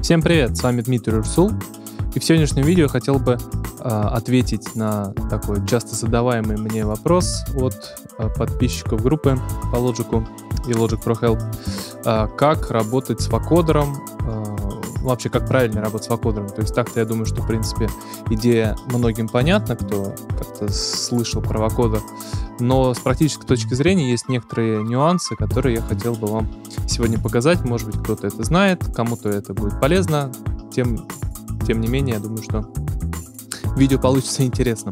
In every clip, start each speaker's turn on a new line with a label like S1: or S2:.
S1: Всем привет, с вами Дмитрий Урсул, и в сегодняшнем видео я хотел бы ответить на такой часто задаваемый мне вопрос от подписчиков группы по Logic и Logic Pro Help. Как работать с вокодером, вообще как правильно работать с вокодером. То есть так-то я думаю, что в принципе идея многим понятна, кто как-то слышал про вокодер, но с практической точки зрения есть некоторые нюансы, которые я хотел бы вам сегодня показать. Может быть, кто-то это знает, кому-то это будет полезно. Тем не менее, я думаю, что видео получится интересным.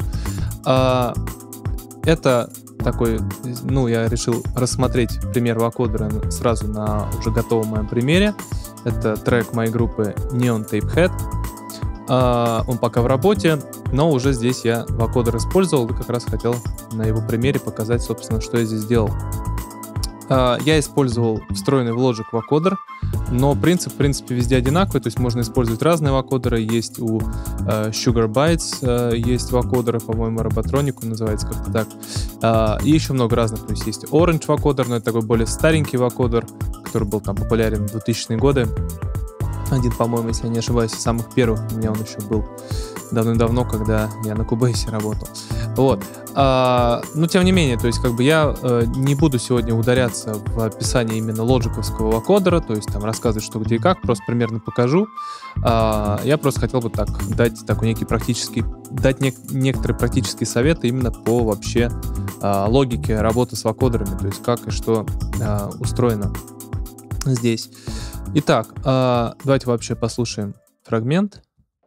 S1: Это такой, я решил рассмотреть пример вокодера сразу на уже готовом моем примере. Это трек моей группы Neon Tape Head. Он пока в работе, но уже здесь я вокодер использовал и как раз хотел на его примере показать, собственно, что я здесь сделал. Я использовал встроенный в Logic вокодер, но принцип, в принципе, везде одинаковый, то есть можно использовать разные вокодеры. Есть у Sugar Bytes, есть вокодеры, по-моему, Robotronic называется как-то так. И еще много разных, то есть есть Orange вокодер, но это такой более старенький вокодер, который был там популярен в 2000-е годы. Один, по-моему, если я не ошибаюсь, из самых первых. У меня он еще был давно-давно, когда я на Cubase работал. Вот. Но тем не менее, то есть как бы я не буду сегодня ударяться в описании именно лоджиковского вокодера, то есть там рассказывать, что где и как, просто примерно покажу. Я просто хотел бы дать такой некоторые практические советы именно по вообще логике работы с вокодерами, то есть как и что устроено здесь. Итак, давайте вообще послушаем фрагмент.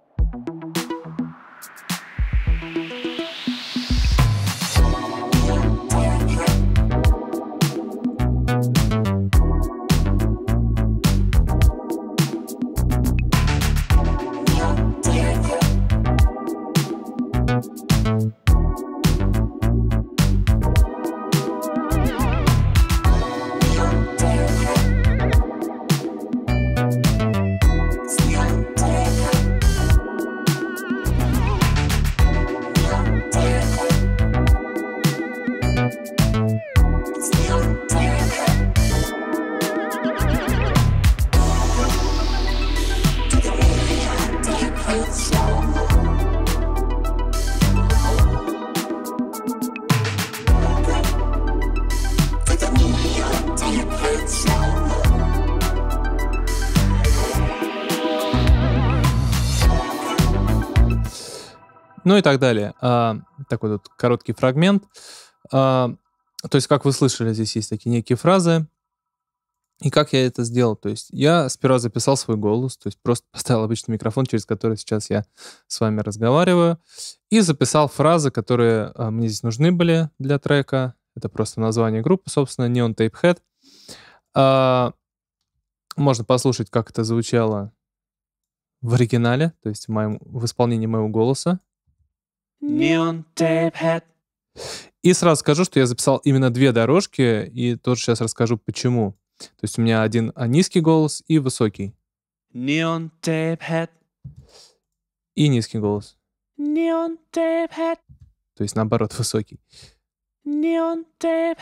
S1: Ну и так далее. Такой вот короткий фрагмент. То есть, как вы слышали, здесь есть такие некие фразы. И как я это сделал? То есть я сперва записал свой голос, то есть просто поставил обычный микрофон, через который сейчас я с вами разговариваю, и записал фразы, которые мне здесь нужны были для трека. Это просто название группы, собственно, Neon Tape Head. Можно послушать, как это звучало в оригинале, то есть в исполнении моего голоса.
S2: Neon Tape Head.
S1: И сразу скажу, что я записал именно две дорожки, и тоже сейчас расскажу, почему. То есть у меня один низкий голос и высокий.
S2: Neon Tape Head.
S1: И низкий голос.
S2: Neon Tape Head.
S1: То есть наоборот, высокий.
S2: Neon Tape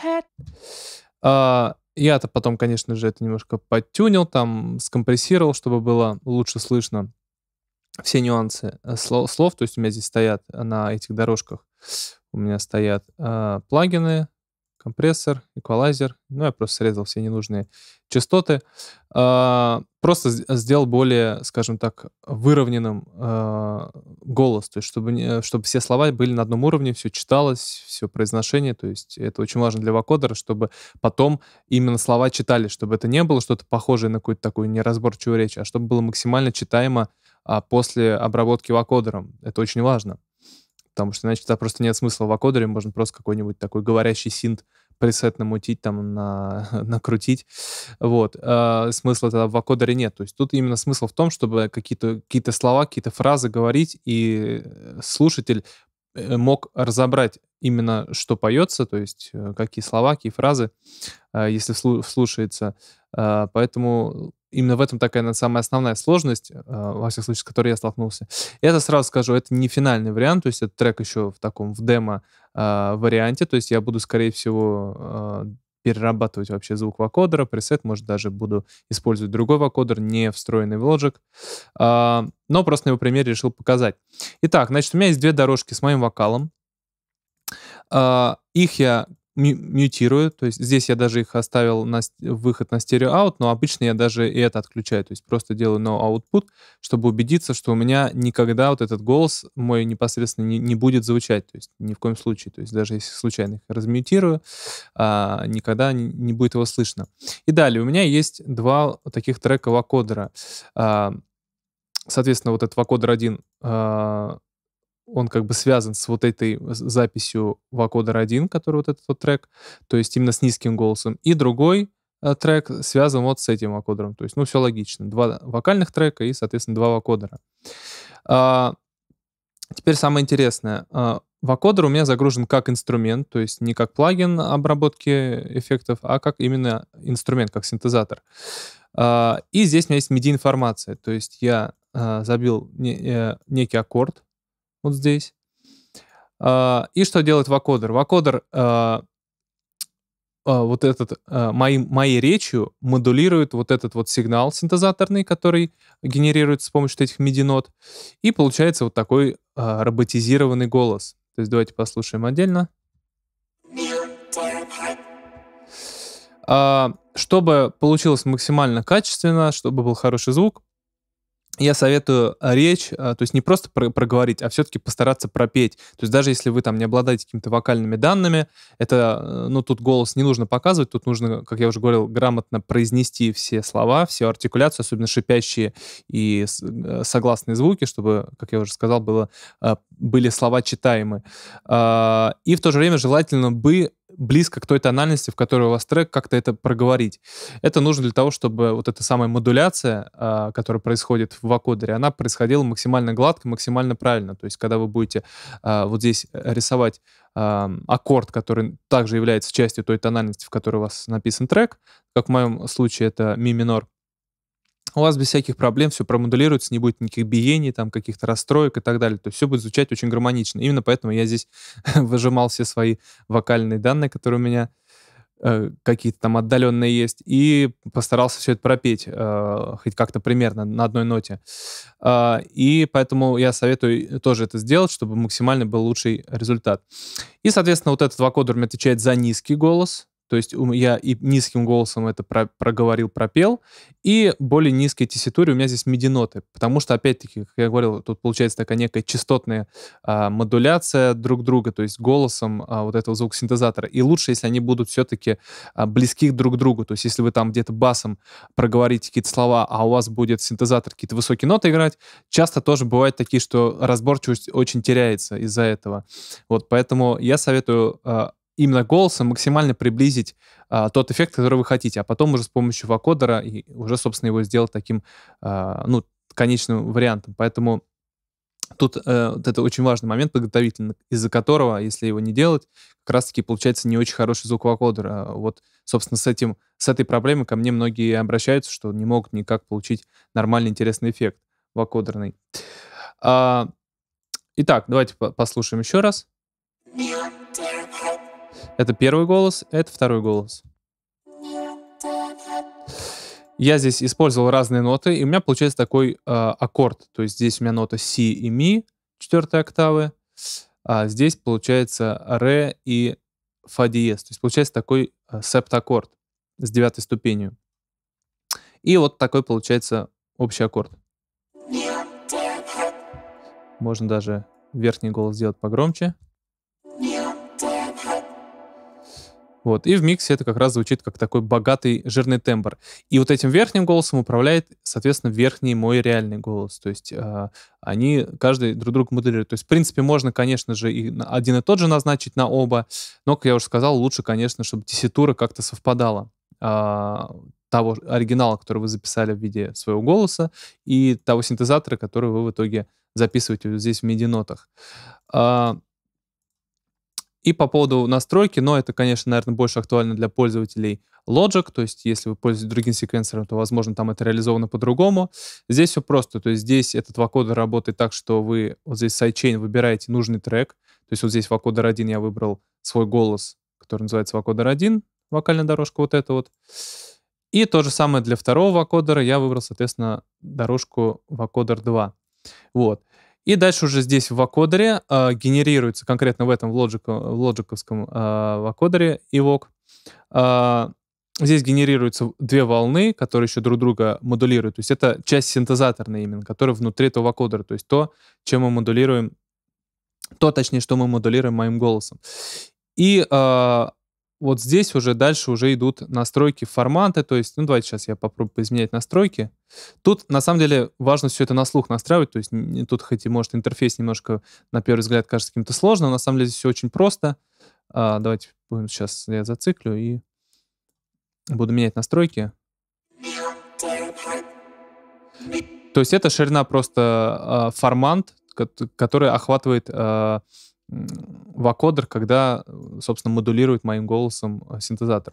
S2: Head.
S1: Я-то потом, конечно же, это немножко подтюнил, там скомпрессировал, чтобы было лучше слышно все нюансы слов. То есть у меня здесь стоят на этих дорожках, у меня стоят плагины, компрессор, эквалайзер. Я просто срезал все ненужные частоты. Просто сделал более, скажем так, выровненным голос, то есть чтобы все слова были на одном уровне, все читалось, все произношение. То есть это очень важно для вокодера, чтобы потом именно слова читались, чтобы это не было что-то похожее на какую-то такую неразборчивую речь, а чтобы было максимально читаемо после обработки вокодером. Это очень важно. Потому что иначе тогда просто нет смысла в вокодере, можно просто какой-нибудь такой говорящий синт пресет намутить, там, накрутить. Вот. Смысла тогда в вокодере нет. То есть тут именно смысл в том, чтобы какие-то слова, какие-то фразы говорить, и слушатель мог разобрать именно, что поется, то есть какие слова, какие фразы, если слушается. Поэтому именно в этом такая, наверное, самая основная сложность, во всех случаях, с которой я столкнулся. И это сразу скажу, это не финальный вариант, то есть этот трек еще в демо варианте, то есть я буду, скорее всего, перерабатывать вообще звук вокодера, пресет, может, даже буду использовать другой вокодер, не встроенный в Logic. Но просто на его примере решил показать. Итак, значит, у меня есть две дорожки с моим вокалом. Их я мьютирую, то есть здесь я даже их оставил на выход на стерео-аут, но обычно я даже и это отключаю, то есть просто делаю no output, чтобы убедиться, что у меня никогда вот этот голос мой непосредственно не будет звучать, то есть ни в коем случае, то есть даже если случайно их размьютирую, никогда не будет его слышно. И далее у меня есть два таких трека вокодера. Соответственно, вот этот вокодер 1, он как бы связан с вот этой записью вокодер 1, который вот этот вот трек, то есть именно с низким голосом. И другой трек связан вот с этим вокодером. То есть, ну, все логично. Два вокальных трека и, соответственно, два вокодера. Теперь самое интересное. Вокодер у меня загружен как инструмент, то есть не как плагин обработки эффектов, а как именно инструмент, как синтезатор. И здесь у меня есть MIDI-информация, то есть я забил некий аккорд, вот здесь. И что делает вокодер? Вокодер вот этот моей речью модулирует вот этот вот сигнал синтезаторный, который генерируется с помощью этих MIDI-нот, и получается вот такой роботизированный голос. То есть давайте послушаем отдельно. Чтобы получилось максимально качественно, чтобы был хороший звук, я советую речь, то есть не просто проговорить, а все-таки постараться пропеть. То есть даже если вы там не обладаете какими-то вокальными данными, это, ну, тут голос не нужно показывать, тут нужно, как я уже говорил, грамотно произнести все слова, всю артикуляцию, особенно шипящие и согласные звуки, чтобы, как я уже сказал, были слова читаемы. И в то же время желательно бы близко к той тональности, в которой у вас трек, как-то это проговорить. Это нужно для того, чтобы вот эта самая модуляция, которая происходит в вокодере, она происходила максимально гладко, максимально правильно. То есть когда вы будете вот здесь рисовать аккорд, который также является частью той тональности, в которой у вас написан трек, как в моем случае это ми минор, у вас без всяких проблем все промодулируется, не будет никаких биений, там, каких-то расстроек и так далее. То есть все будет звучать очень гармонично. Именно поэтому я здесь выжимал все свои вокальные данные, которые у меня какие-то там отдаленные есть, и постарался все это пропеть хоть как-то примерно на одной ноте. И поэтому я советую тоже это сделать, чтобы максимально был лучший результат. И, соответственно, вот этот вокодер мне отвечает за низкий голос. То есть я и низким голосом это проговорил, пропел, и более низкой тесситуре у меня здесь MIDI-ноты, потому что, опять-таки, как я говорил, тут получается такая некая частотная модуляция друг друга, то есть голосом вот этого звукосинтезатора. И лучше, если они будут все-таки близки друг к другу. То есть если вы там где-то басом проговорите какие-то слова, а у вас будет синтезатор какие-то высокие ноты играть, часто тоже бывают такие, что разборчивость очень теряется из-за этого. Вот, поэтому я советую именно голосом максимально приблизить тот эффект, который вы хотите, а потом уже с помощью вокодера и уже, собственно, его сделать таким, ну, конечным вариантом. Поэтому тут вот это очень важный момент подготовительный, из-за которого, если его не делать, как раз-таки получается не очень хороший звук вокодера. Вот, собственно, с этой проблемой ко мне многие обращаются, что не могут никак получить нормальный, интересный эффект вокодерный. Итак, давайте послушаем еще раз. Это первый голос, это второй голос. Я здесь использовал разные ноты, и у меня получается такой аккорд. То есть здесь у меня нота си и ми, 4 октавы, а здесь получается ре и фа диез. То есть получается такой септаккорд с 9 ступенью. И вот такой получается общий аккорд. Можно даже верхний голос сделать погромче. Вот. И в миксе это как раз звучит как такой богатый жирный тембр. И вот этим верхним голосом управляет, соответственно, верхний мой реальный голос. То есть они каждый друг друга моделируют. То есть, в принципе, можно, конечно же, и один и тот же назначить на оба, но, как я уже сказал, лучше, конечно, чтобы тесситура как-то совпадала того оригинала, который вы записали в виде своего голоса, и того синтезатора, который вы в итоге записываете вот здесь в MIDI-нотах. И по поводу настройки, но это, конечно, наверное, больше актуально для пользователей Logic, то есть если вы пользуетесь другим секвенсором, то, возможно, там это реализовано по-другому. Здесь все просто, то есть здесь этот вокодер работает так, что вы вот здесь сайдчейн выбираете нужный трек, то есть вот здесь вокодер 1 я выбрал свой голос, который называется вокодер 1, вокальная дорожка вот эта вот. И то же самое для второго вокодера. Я выбрал, соответственно, дорожку вокодер 2. Вот. И дальше уже здесь в вокодере генерируется, конкретно в этом, в лоджиковском вокодере Evoke, а, здесь генерируются две волны, которые еще друг друга модулируют. То есть это часть синтезаторная именно, которая внутри этого вокодера. То есть то, чем мы модулируем, точнее, что мы модулируем моим голосом. И вот здесь уже дальше уже идут настройки формата. То есть, ну давайте сейчас я попробую поизменять настройки. Тут на самом деле важно все это на слух настраивать. То есть тут хоть и может интерфейс немножко на первый взгляд кажется каким-то сложным, но на самом деле здесь все очень просто. Давайте сейчас я зациклю и буду менять настройки. То есть это ширина просто формант, который охватывает вокодер, когда, собственно, модулирует моим голосом синтезатор.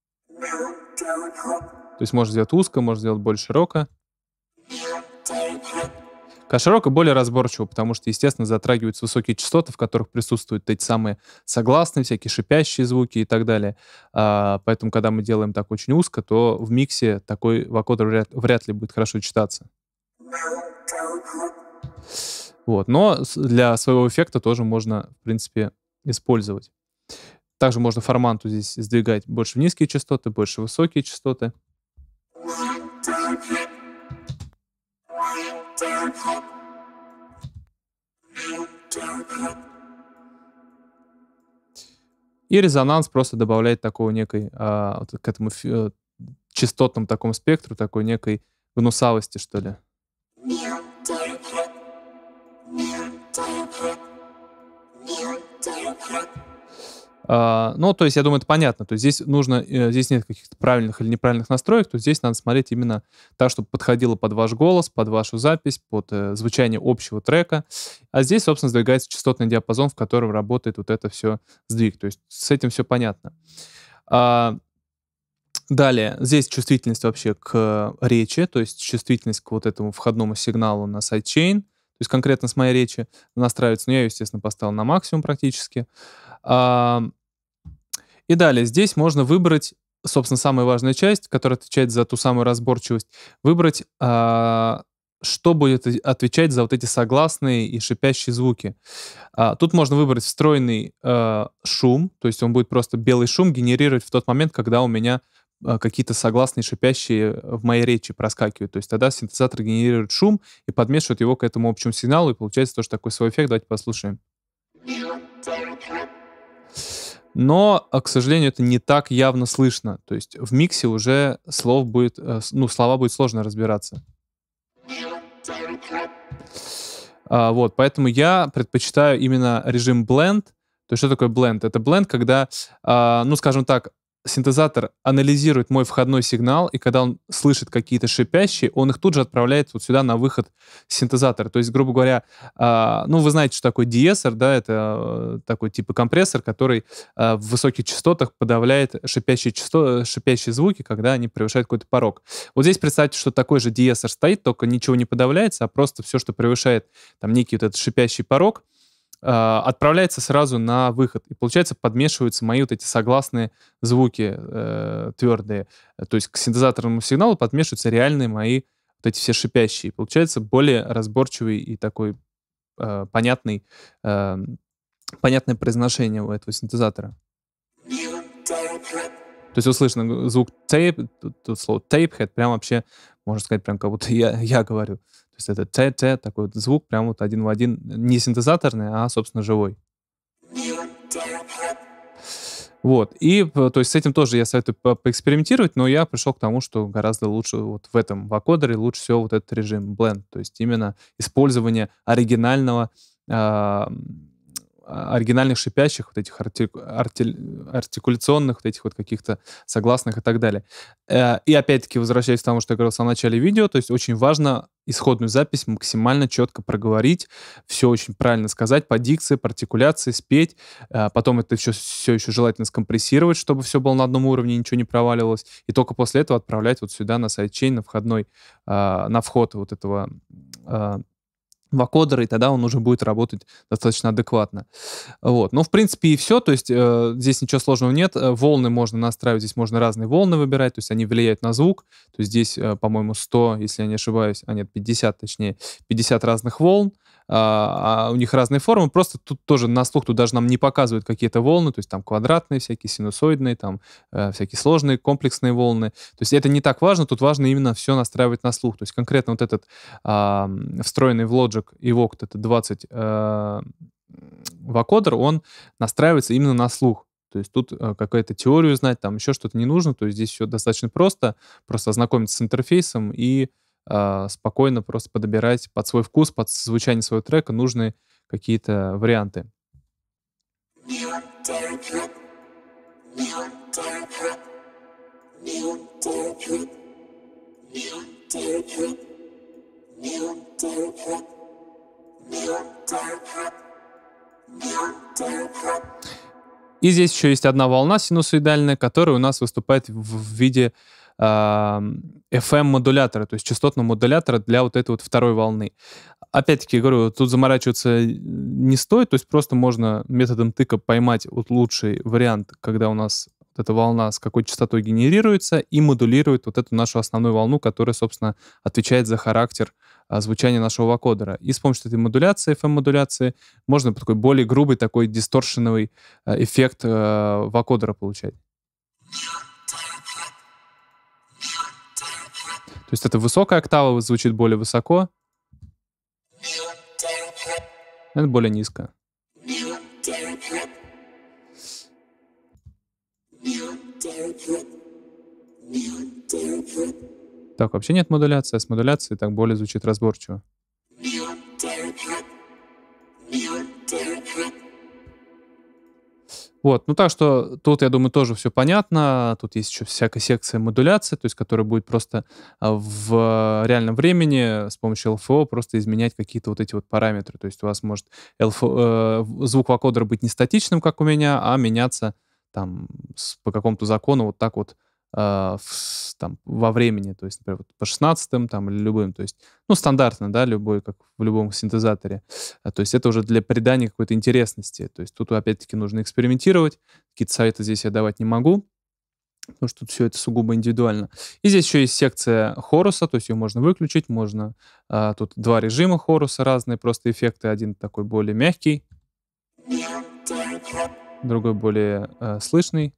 S1: То есть можно сделать узко, можно сделать более широко. Когда широко, более разборчиво, потому что, естественно, затрагиваются высокие частоты, в которых присутствуют эти самые согласные, всякие шипящие звуки и так далее. Поэтому, когда мы делаем так очень узко, то в миксе такой вокодер вряд ли будет хорошо читаться. Вот. Но для своего эффекта тоже можно, в принципе, использовать. Также можно форманту здесь сдвигать больше в низкие частоты, больше в высокие частоты. И резонанс просто добавляет такого некой, вот к этому частотному такому спектру, такой некой гнусавости, что ли. Ну, то есть, я думаю, это понятно. То есть здесь нет каких-то правильных или неправильных настроек, то здесь надо смотреть именно так, чтобы подходило под ваш голос, под вашу запись, под звучание общего трека. А здесь, собственно, сдвигается частотный диапазон, в котором работает вот это все сдвиг. То есть с этим все понятно. Далее, здесь чувствительность вообще к речи, то есть чувствительность к вот этому входному сигналу на сайдчейн, то есть конкретно с моей речи настраивается. Но я ее, естественно, поставил на максимум практически. И далее, здесь можно выбрать, собственно, самая важная часть, которая отвечает за ту самую разборчивость, выбрать, что будет отвечать за вот эти согласные и шипящие звуки. Тут можно выбрать встроенный шум, то есть он будет просто белый шум генерировать в тот момент, когда у меня какие-то согласные шипящие в моей речи проскакивают. То есть тогда синтезатор генерирует шум и подмешивает его к этому общему сигналу, и получается тоже такой свой эффект. Давайте послушаем. Но, к сожалению, это не так явно слышно. То есть в миксе уже слова будет сложно разбираться. Вот, поэтому я предпочитаю именно режим Blend. То есть что такое Blend? Это Blend, когда, скажем так, синтезатор анализирует мой входной сигнал, и когда он слышит какие-то шипящие, он их тут же отправляет вот сюда на выход синтезатора. То есть, грубо говоря, вы знаете, что такое деэссор, да, это такой типа компрессор, который в высоких частотах подавляет шипящие звуки, когда они превышают какой-то порог. Вот здесь представьте, что такой же деэссор стоит, только ничего не подавляется, а просто все, что превышает там некий вот этот шипящий порог, отправляется сразу на выход. И, получается, подмешиваются мои вот эти согласные звуки твердые. То есть к синтезаторному сигналу подмешиваются реальные мои вот эти все шипящие. Получается более разборчивый и такой понятное произношение у этого синтезатора. То есть услышно звук tape, тут слово tapehead, прям вообще, можно сказать, прям как будто я говорю. То есть это т такой вот звук, прям вот один в один, не синтезаторный, а, собственно, живой. Вот, и то есть с этим тоже я советую поэкспериментировать, но я пришел к тому, что гораздо лучше вот в этом вокодере лучше всего вот этот режим Blend, то есть именно использование оригинальных шипящих, вот этих артикуляционных, вот этих вот каких-то согласных и так далее. И опять-таки возвращаясь к тому, что я говорил в самом начале видео, то есть очень важно исходную запись максимально четко проговорить, все очень правильно сказать по дикции, по артикуляции, спеть, потом это все еще желательно скомпрессировать, чтобы все было на одном уровне, ничего не проваливалось, и только после этого отправлять вот сюда на сайдчейн, на вход вот этого вокодер, и тогда он уже будет работать достаточно адекватно. Вот. Ну, в принципе, и все. То есть здесь ничего сложного нет. Волны можно настраивать, здесь можно разные волны выбирать, то есть они влияют на звук. То есть здесь, по-моему, 100, если я не ошибаюсь, нет, 50, точнее, 50 разных волн. У них разные формы. Просто тут тоже на слух тут даже нам не показывают какие-то волны, то есть там квадратные всякие, синусоидные, там всякие сложные, комплексные волны. То есть это не так важно, тут важно именно все настраивать на слух. То есть конкретно вот этот встроенный в Logic Evoke, это 20 вокодер, он настраивается именно на слух. То есть тут какую-то теорию знать, там еще что-то не нужно. То есть здесь все достаточно просто ознакомиться с интерфейсом и спокойно просто подбирать под свой вкус, под звучание своего трека нужные какие-то варианты. И здесь еще есть одна волна синусоидальная, которая у нас выступает в виде FM-модулятора, то есть частотного модулятора для вот этой вот второй волны. Опять-таки, говорю, тут заморачиваться не стоит, то есть просто можно методом тыка поймать вот лучший вариант, когда у нас вот эта волна с какой частотой генерируется и модулирует вот эту нашу основную волну, которая, собственно, отвечает за характер звучания нашего вокодера. И с помощью этой модуляции, FM-модуляции, можно такой более грубый, такой дисторшеновый эффект вокодера получать. То есть это высокая октава, звучит более высоко. Это более низко. Так, вообще нет модуляции, а с модуляцией так более звучит разборчиво. Вот, ну так что тут, я думаю, тоже все понятно. Тут есть еще всякая секция модуляции, то есть которая будет просто в реальном времени с помощью LFO просто изменять какие-то вот эти вот параметры. То есть у вас может звук вокодера быть не статичным, как у меня, а меняться там по какому-то закону вот так вот там, во времени, то есть, например, вот по 16-м там, или любым, то есть, ну, стандартно, да, любой, как в любом синтезаторе. То есть это уже для придания какой-то интересности. То есть тут, опять-таки, нужно экспериментировать. Какие-то советы здесь я давать не могу, потому что тут все это сугубо индивидуально. И здесь еще есть секция хоруса, то есть ее можно выключить, можно... тут два режима хоруса разные, просто эффекты. Один такой более мягкий, другой более слышный.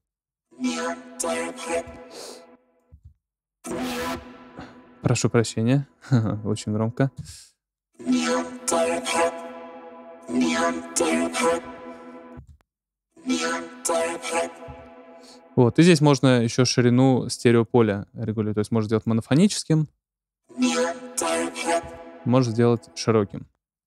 S1: Прошу прощения, очень громко. Вот, и здесь можно еще ширину стереополя регулировать. То есть можно сделать монофоническим, можно сделать широким.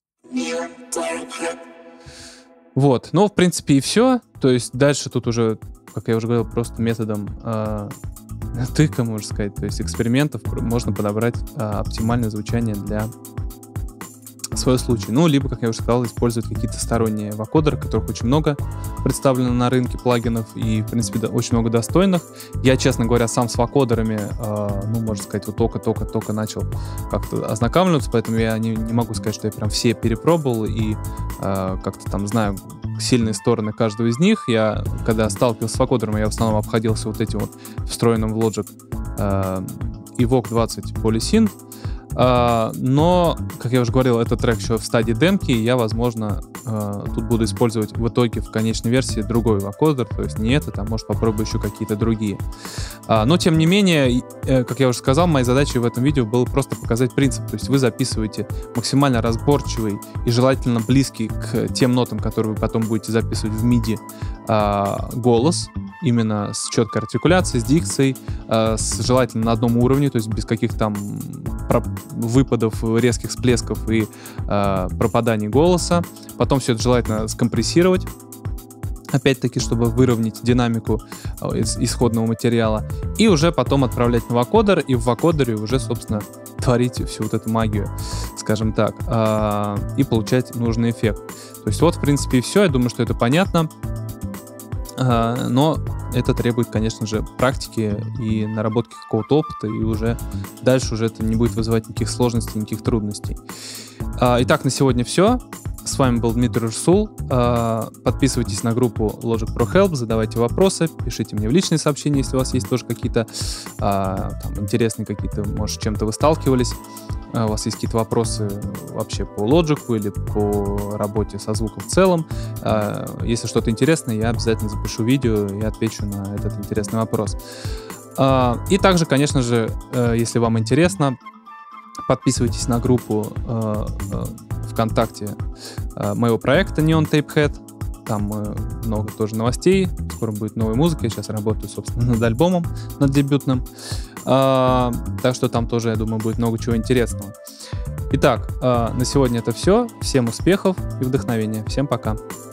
S1: Вот, ну, в принципе, и все. То есть дальше тут уже, как я уже говорил, просто методом тыка, можно сказать, то есть экспериментов можно подобрать оптимальное звучание для своего случая. Ну, либо, как я уже сказал, использовать какие-то сторонние вокодеры, которых очень много представлено на рынке плагинов и, в принципе, очень много достойных. Я, честно говоря, сам с вокодерами, ну, можно сказать, вот только начал как-то ознакомливаться, поэтому я не могу сказать, что я прям все перепробовал и как-то там знаю сильные стороны каждого из них. Я, когда сталкивался с вокодером, я в основном обходился вот этим вот встроенным в Logic Evoke 20 Polysynth. Но, как я уже говорил, этот трек еще в стадии демки, и я, возможно, тут буду использовать в итоге в конечной версии другой вокодер, то есть не этот, а может попробую еще какие-то другие. Но, тем не менее, как я уже сказал, моей задачей в этом видео было просто показать принцип, то есть вы записываете максимально разборчивый и желательно близкий к тем нотам, которые вы потом будете записывать в MIDI, голос, именно с четкой артикуляцией, с дикцией, желательно на одном уровне, то есть без каких-то там выпадов, резких всплесков и пропаданий голоса. Потом все это желательно скомпрессировать, опять-таки, чтобы выровнять динамику исходного материала. И уже потом отправлять на вокодер, и в вокодере уже, собственно, творить всю вот эту магию, скажем так, и получать нужный эффект. То есть вот, в принципе, и все. Я думаю, что это понятно. Но это требует, конечно же, практики и наработки какого-то опыта, и уже дальше уже это не будет вызывать никаких сложностей, никаких трудностей. Итак, на сегодня все. С вами был Дмитрий Урсул. Подписывайтесь на группу Logic Pro Help, задавайте вопросы, пишите мне в личные сообщения, если у вас есть тоже какие-то там, интересные какие-то, может, с чем-то вы сталкивались, у вас есть какие-то вопросы вообще по Logic или по работе со звуком в целом. Если что-то интересное, я обязательно запишу видео и отвечу на этот интересный вопрос. И также, конечно же, если вам интересно, подписывайтесь на группу ВКонтакте моего проекта Neon Tape Head. Там много тоже новостей. Скоро будет новая музыка. Я сейчас работаю, собственно, над альбомом, над дебютным. Так что там тоже, я думаю, будет много чего интересного. Итак, на сегодня это все. Всем успехов и вдохновения. Всем пока.